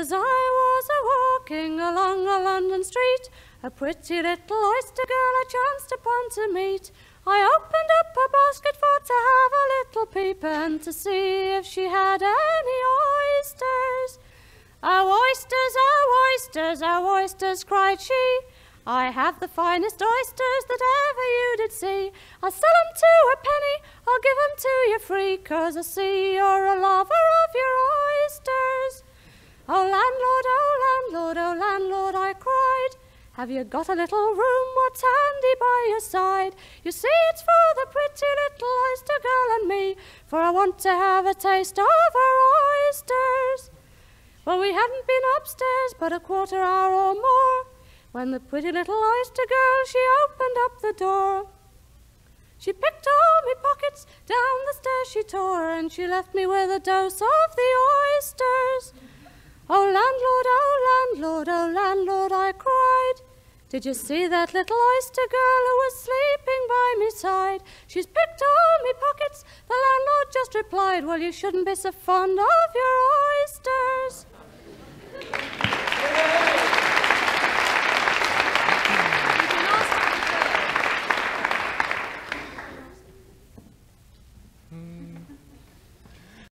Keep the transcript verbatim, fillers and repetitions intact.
As I was a-walking along a London street, a pretty little oyster girl I chanced upon to meet. I opened up her basket for to have a little peep and to see if she had any oysters. "Oh, oysters, oh, oysters, oh, oysters," cried she. "I have the finest oysters that ever you did see. I'll sell 'em to a penny, I'll give 'em to you free, 'cause I see you're a lover of your oysters." "Oh, landlord, oh, landlord, oh, landlord," I cried, "have you got a little room what's handy by your side? You see it's for the pretty little oyster girl and me, for I want to have a taste of her oysters." Well, we hadn't been upstairs but a quarter hour or more, when the pretty little oyster girl, she opened up the door. She picked all me pockets, down the stairs she tore, and she left me with a dose of the oysters. "Oh, landlord, oh, landlord, oh, landlord," I cried, "did you see that little oyster girl who was sleeping by me side? She's picked all me pockets." The landlord just replied, "Well, you shouldn't be so fond of your oysters."